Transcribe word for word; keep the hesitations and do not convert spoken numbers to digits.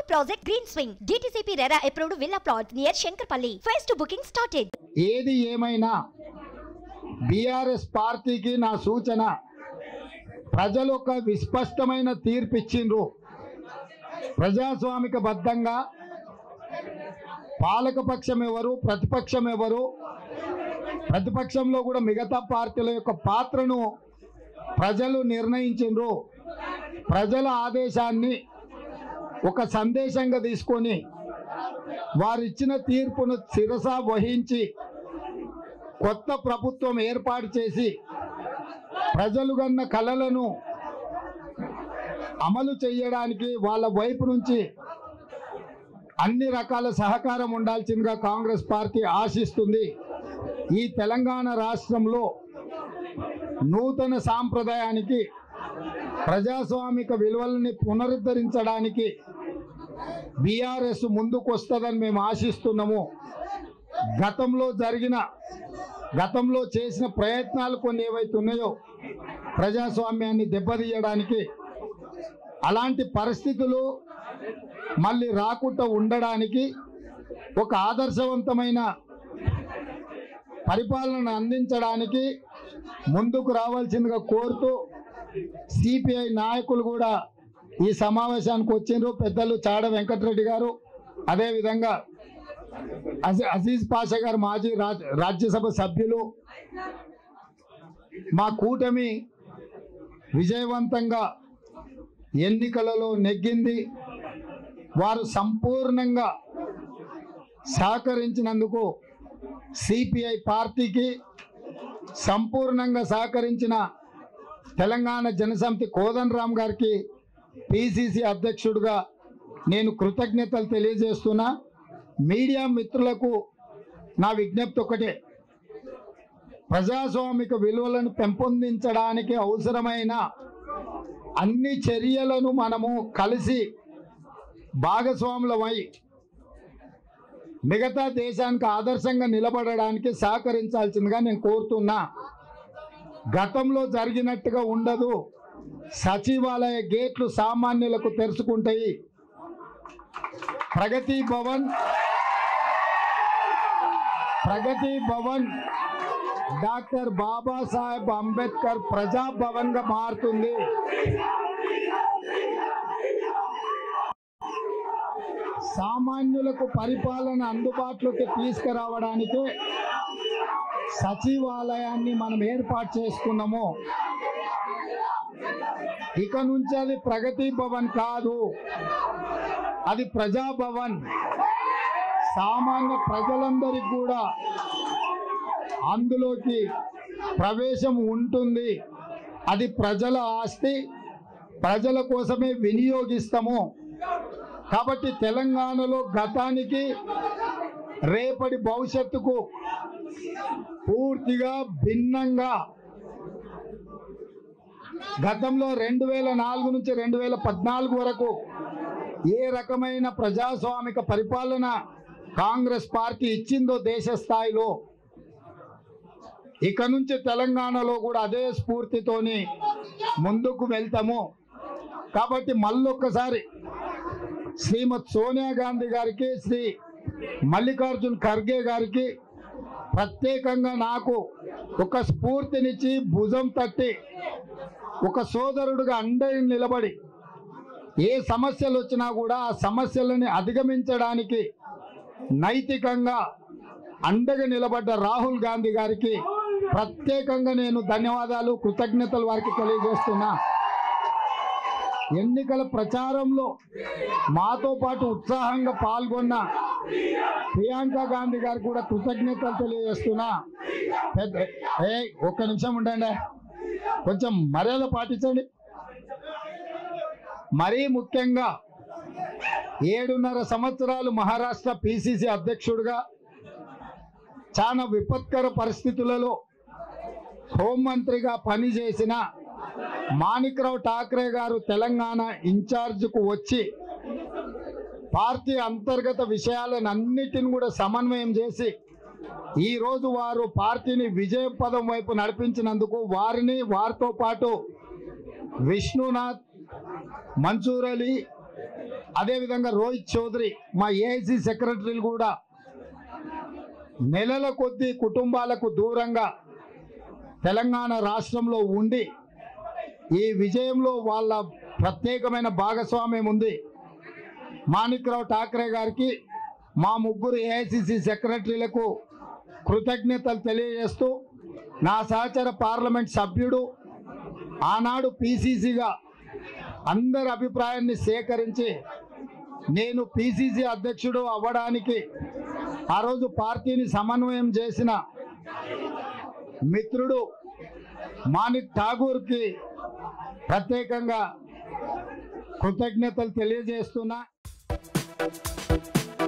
project Green Swing. D T C P RERA approved villa plot near Shankarpalli. Phase two booking started. ఏది ఏమైనా BRS పార్టీకి నా సూచన, ప్రజలు ఒక విస్పష్టమైన తీర్పు ఇచ్చిండ్రు. ప్రజాస్వామిక బద్ధంగా పాలకపక్షం ఎవరు, ప్రతిపక్షం ఎవరు, ప్రతిపక్షంలో కూడా మిగతా పార్టీల యొక్క పాత్రను ప్రజలు నిర్ణయించిండ్రు. ప్రజల ఆదేశాన్ని ఒక సందేశంగా తీసుకొని వారు ఇచ్చిన తీర్పును శిరస వహించి కొత్త ప్రభుత్వం ఏర్పాటు చేసి ప్రజలు కన్న కలలను అమలు చేయడానికి వాళ్ళ వైపు నుంచి అన్ని రకాల సహకారం ఉండాల్సిందిగా కాంగ్రెస్ పార్టీ ఆశిస్తుంది. ఈ తెలంగాణ రాష్ట్రంలో నూతన సాంప్రదాయానికి, ప్రజాస్వామిక విలువలని పునరుద్ధరించడానికి బీఆర్ఎస్ ముందుకు వస్తుందని మేము ఆశిస్తున్నాము. గతంలో జరిగిన గతంలో చేసిన ప్రయత్నాలు కొన్ని ఏవైతే ఉన్నాయో ప్రజాస్వామ్యాన్ని దెబ్బతీయడానికి, అలాంటి పరిస్థితులు మళ్ళీ రాకుండా ఉండడానికి ఒక ఆదర్శవంతమైన పరిపాలన అందించడానికి ముందుకు రావాల్సిందిగా కోరుతూ సిపిఐ నాయకులు కూడా ఈ సమావేశానికి వచ్చిండ్రు. పెద్దలు చాడ వెంకటరెడ్డి గారు, అదేవిధంగా అజీజ్ పాషా గారు, మాజీ రాజ్యసభ సభ్యులు. మా కూటమి విజయవంతంగా ఎన్నికలలో నెగ్గింది. వారు సంపూర్ణంగా సహకరించినందుకు సిపిఐ పార్టీకి, సంపూర్ణంగా సహకరించిన తెలంగాణ జనసమితి కోదండరామ్ గారికి పిసిసి అధ్యక్షుడిగా నేను కృతజ్ఞతలు తెలియజేస్తున్నా. మీడియా మిత్రులకు నా విజ్ఞప్తి ఒకటే, ప్రజాస్వామిక విలువలను పెంపొందించడానికి అవసరమైన అన్ని చర్యలను మనము కలిసి భాగస్వాములమై మిగతా దేశానికి ఆదర్శంగా నిలబడడానికి సహకరించాల్సిందిగా నేను కోరుతున్నా. గతంలో జరిగినట్టుగా ఉండదు. సచివాలయ గేట్లు సామాన్యులకు తెరుచుకుంటాయి. ప్రగతి భవన్ ప్రగతి భవన్ డాక్టర్ బాబాసాహెబ్ అంబేద్కర్ ప్రజా భవన్ గా మారుతుంది. సామాన్యులకు పరిపాలన అందుబాటులోకి తీసుకురావడానికి సచివాలయాన్ని మనం ఏర్పాటు చేసుకున్నాము. ఇక నుంచి అది ప్రగతి భవన్ కాదు, అది ప్రజాభవన్. సామాన్య ప్రజలందరికీ కూడా అందులోకి ప్రవేశం ఉంటుంది. అది ప్రజల ఆస్తి, ప్రజల కోసమే వినియోగిస్తాము. కాబట్టి తెలంగాణలో గతానికి రేపటి భవిష్యత్తుకు పూర్తిగా భిన్నంగా, గతంలో రెండు వేల నాలుగు నుంచి రెండు వేల పద్నాలుగు వరకు ఏ రకమైన ప్రజాస్వామిక పరిపాలన కాంగ్రెస్ పార్టీ ఇచ్చిందో దేశ స్థాయిలో, ఇక నుంచి తెలంగాణలో కూడా అదే స్ఫూర్తితోని ముందుకు వెళ్తాము. కాబట్టి మళ్ళొక్కసారి శ్రీమతి సోనియా గాంధీ గారికి, శ్రీ మల్లికార్జున్ ఖర్గే గారికి ప్రత్యేకంగా నాకు ఒక స్ఫూర్తినిచ్చి భుజం తట్టి ఒక సోదరుడుగా అండగా నిలబడి ఏ సమస్యలు వచ్చినా కూడా ఆ సమస్యలని అధిగమించడానికి నైతికంగా అండగా నిలబడ్డ రాహుల్ గాంధీ గారికి ప్రత్యేకంగా నేను ధన్యవాదాలు, కృతజ్ఞతలు వారికి తెలియజేస్తున్నా. ఎన్నికల ప్రచారంలో మాతో పాటు ఉత్సాహంగా పాల్గొన్న ప్రియాంక గాంధీ గారికి కూడా కృతజ్ఞతలు తెలియజేస్తున్నా. ఏ ఒక్క నిమిషం ఉండండి, కొంచెం మర్యాద పాటించండి. మరీ ముఖ్యంగా ఏడున్నర సంవత్సరాలు మహారాష్ట్ర పిసిసి అధ్యక్షుడిగా చాలా విపత్కర పరిస్థితులలో హోంమంత్రిగా పనిచేసిన మాణిక్రావు ఠాక్రే గారు తెలంగాణ ఇన్ఛార్జ్కు వచ్చి పార్టీ అంతర్గత విషయాలను అన్నిటిని కూడా సమన్వయం చేసి ఈరోజు వారు పార్టీని విజయ పదం వైపు నడిపించినందుకు వారిని, వారితో పాటు విష్ణునాథ్, మన్సూర్ అలీ, అదేవిధంగా రోహిత్ చౌదరి మా ఏఐసి సెక్రటరీలు కూడా నెలల కొద్దీ కుటుంబాలకు దూరంగా తెలంగాణ రాష్ట్రంలో ఉండి ఈ విజయంలో వాళ్ళ ప్రత్యేకమైన భాగస్వామ్యం ఉంది. మాణిక్రావు ఠాకరే గారికి, మా ముగ్గురు ఏఐసిసి సెక్రటరీలకు కృతజ్ఞతలు తెలియజేస్తూ, నా సహచర పార్లమెంట్ సభ్యుడు ఆనాడు పిసిసిగా అందరి అభిప్రాయాన్ని సేకరించి నేను పిసిసి అధ్యక్షుడు అవ్వడానికి ఆ రోజు పార్టీని సమన్వయం చేసిన మిత్రుడు మాణిక్ ఠాగూర్కి ప్రత్యేకంగా కృతజ్ఞతలు తెలియజేస్తున్నా.